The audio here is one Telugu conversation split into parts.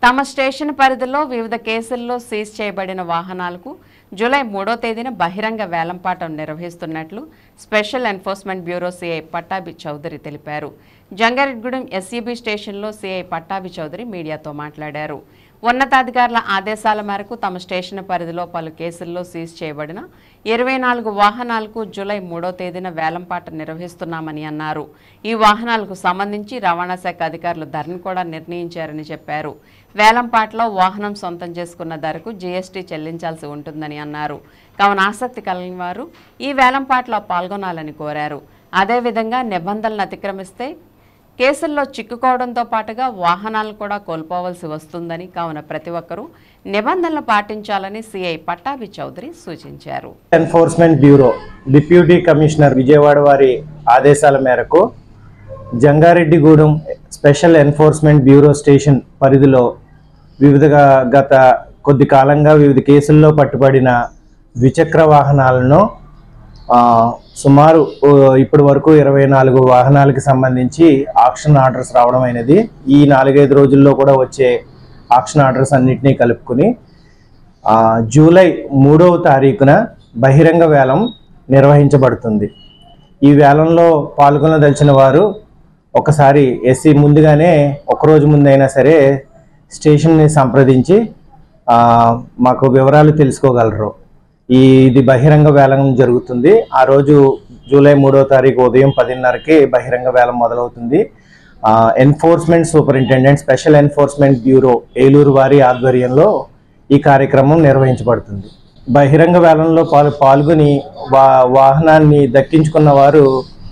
తమ స్టేషన్ పరిధిలో వివిధ కేసుల్లో సీజ్ చేయబడిన వాహనాలకు జూలై 3వ తేదీన బహిరంగ వేలంపాట నిర్వహిస్తున్నట్లు special enforcement bureau CI Pattabhi Chowdary తెలిపారు. జంగారెడ్డిగూడెం ఎస్ఈబీ స్టేషన్లో సిఐ పట్టాభి చౌదరి మీడియాతో మాట్లాడారు. ఉన్నతాధికారుల ఆదేశాల మేరకు తమ స్టేషన్ పరిధిలో పలు కేసుల్లో సీజ్ చేయబడిన 24 వాహనాలకు జూలై 3వ తేదీన వేలంపాట నిర్వహిస్తున్నామని అన్నారు. ఈ వాహనాలకు సంబంధించి రవాణా శాఖ అధికారులు ధరను కూడా నిర్ణయించారని చెప్పారు. వేలంపాటలో వాహనం సొంతం చేసుకున్న ధరకు జీఎస్టీ చెల్లించాల్సి ఉంటుందని అన్నారు. కావున ఆసక్తి కలిగిన వారు ఈ వేలంపాటలో పాల్గొనాలని కోరారు. అదేవిధంగా నిబంధనలను అతిక్రమిస్తే కేసుల్లో చిక్కుకోవడంతో పాటుగా వాహనాలను కూడా కోల్పోవలసి వస్తుందని, కావున ప్రతి ఒక్కరూ నిబంధనలు పాటించాలని సిఐ పట్టాభి చౌదరి సూచించారు. Enforcement bureau deputy commissioner Vijayawada వారి ఆదేశాల మేరకు Jangareddygudem special enforcement bureau station పరిధిలో గత కొద్ది కాలంగా వివిధ కేసుల్లో పట్టుబడిన ద్విచక్ర వాహనాలను సుమారు ఇప్పటి వరకు 24 వాహనాలకు సంబంధించి ఆక్షన్ ఆర్డర్స్ రావడం అయినది. ఈ 4-5 రోజుల్లో కూడా వచ్చే ఆక్షన్ ఆర్డర్స్ అన్నింటినీ కలుపుకుని జూలై 3వ తారీఖున బహిరంగ వేలం నిర్వహించబడుతుంది. ఈ వేలంలో పాల్గొనదలిచిన వారు ఒకసారి ఎస్సీ ముందుగానే ఒకరోజు ముందైనా సరే స్టేషన్ని సంప్రదించి మాకు వివరాలు తెలుసుకోగలరు. ఇది బహిరంగ వేలం జరుగుతుంది. ఆ రోజు జూలై 3వ తారీఖు ఉదయం 10:30కి బహిరంగ వేలం మొదలవుతుంది. Enforcement superintendent special enforcement bureau Eluru వారి ఆధ్వర్యంలో ఈ కార్యక్రమం నిర్వహించబడుతుంది. బహిరంగ వేలంలో పాల్గొని వాహనాన్ని దక్కించుకున్న వారు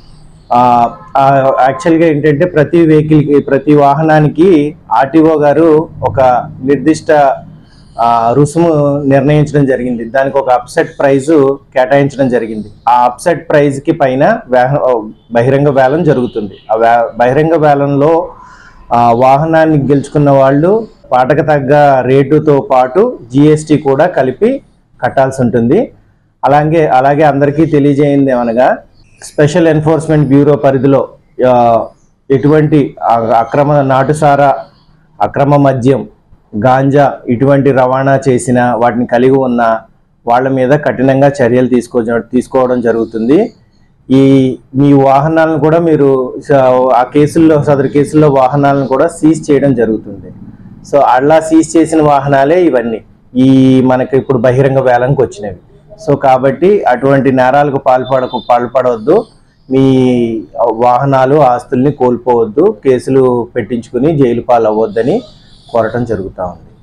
యాక్చువల్గా ఏంటంటే ప్రతి వాహనానికి ఆర్టీఓ గారు ఒక నిర్దిష్ట రుసుము నిర్ణయించడం జరిగింది. దానికి ఒక అప్సెట్ ప్రైజు కేటాయించడం జరిగింది. ఆ అప్సెట్ ప్రైజ్కి పైన బహిరంగ వేలం జరుగుతుంది. బహిరంగ వేలంలో వాహనాన్ని గెలుచుకున్న వాళ్ళు పాటకు తగ్గ రేటుతో పాటు జీఎస్టీ కూడా కలిపి కట్టాల్సి ఉంటుంది. అలాగే అందరికీ తెలియజేయింది ఏమనగా స్పెషల్ ఎన్ఫోర్స్మెంట్ బ్యూరో పరిధిలో ఎటువంటి నాటుసారా, అక్రమ మద్యం, గాంజా ఇటువంటి రవాణా చేసిన వాటిని కలిగి ఉన్న వాళ్ళ మీద కఠినంగా చర్యలు తీసుకోవడం జరుగుతుంది. మీ వాహనాలను కూడా మీరు సదరు కేసుల్లో వాహనాలను కూడా సీజ్ చేయడం జరుగుతుంది. సో అలా సీజ్ చేసిన వాహనాలే ఇవన్నీ మనకి ఇప్పుడు బహిరంగ వేలంకి వచ్చినవి. సో కాబట్టి అటువంటి నేరాలకు పాల్పడవద్దు. మీ వాహనాలు ఆస్తుల్ని కోల్పోవద్దు. కేసులు పెట్టించుకుని జైలు పాలవ్వద్దని కోరటం జరుగుతూ ఉంది.